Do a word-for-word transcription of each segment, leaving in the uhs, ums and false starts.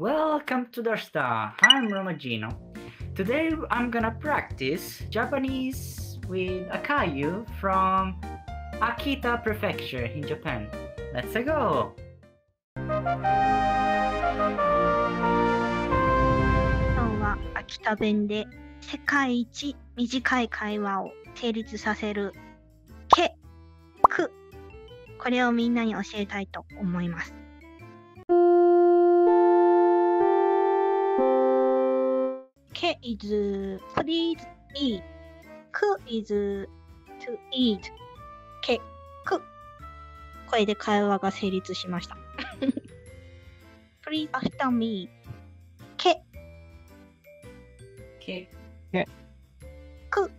Welcome to Dorsta. I'm Romagino. Today I'm gonna practice Japanese with Akayu from Akita Prefecture in Japan. Let's go! 今日は秋田弁で世界一短い会話を成立させるけ、く、これをみんなに教えたいと思います。け is please eat。く is to eat。け、く。これで会話が成立しました。Please after me。け。 け、 け、 く。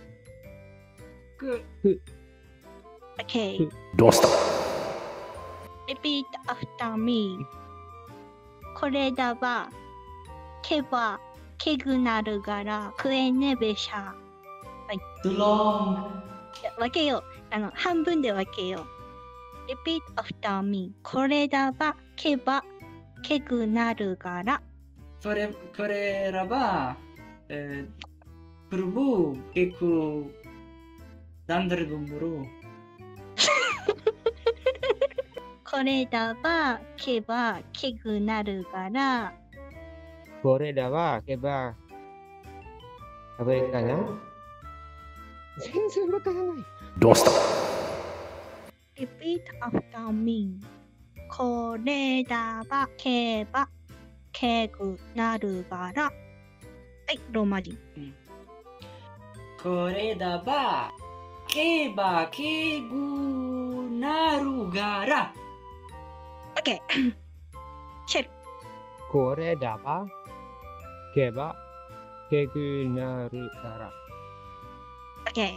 く、 く。 Okay。 どうした Repeat after me。これだば、けば、けぐなるがら、くえねべしゃ。はい。 Too long. 分けよう。あの、半分で分けよう。Repeat after me。これだば、けば、けぐなるがら。 これ、これらば、えー、perlu keku dandar gumburu. これだば、けば、けぐなるがら。 これらは、けば、食べるかな全然わからない。どうした Repeat after me。これだば、けば、けぐなるがら。はい、ローマ人。 これだば、けば、けぐなるがら。 OK。シェル。 これらは、けば、けぐなるから。 OK。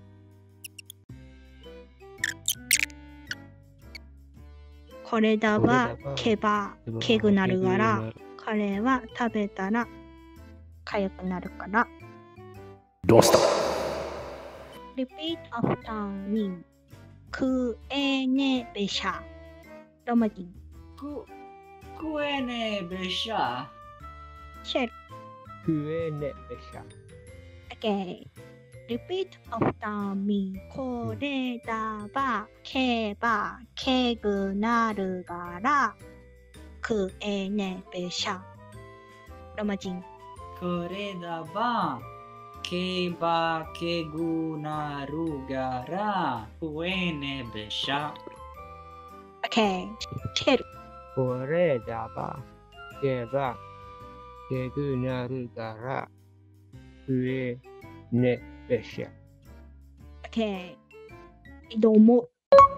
これだば、けば、けぐなるがら。彼は食べたら、かゆくなるから。 どうした Repeat after me。くえねべしゃ。ローマ人。 く、くえねべしゃ。 シェル。 くえねべしゃ。 OK。Repeat after me。これだば、けば、けぐなるがら。くえねべしゃ。ローマ人。 これだば、けば、けぐなるがら。くえねべしゃ。 OK。シェル。 これだば、けば、けぐなるから、くえねべしゃ。 OK。どうも。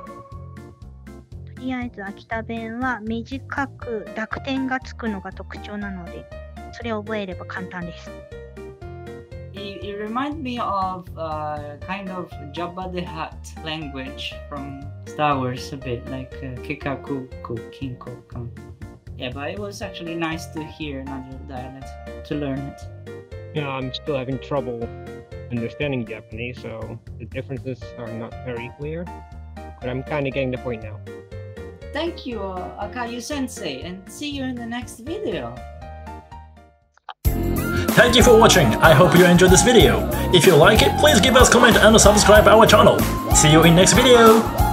とりあえず秋田弁は短く濁点がつくのが特徴なので、それを覚えれば簡単です。 It, it reminds me of uh, kind of Jabba the Hutt language from Star Wars a bit, like uh, Kikaku, Kinko. Yeah, but it was actually nice to hear another dialect, to learn it. Yeah, I'm still having trouble understanding Japanese, so the differences are not very clear. But I'm kind of getting the point now. Thank you, uh, Akayu Sensei, and see you in the next video. Thank you for watching. I hope you enjoyed this video. If you like it, please give us a comment and subscribe our channel. See you in next video.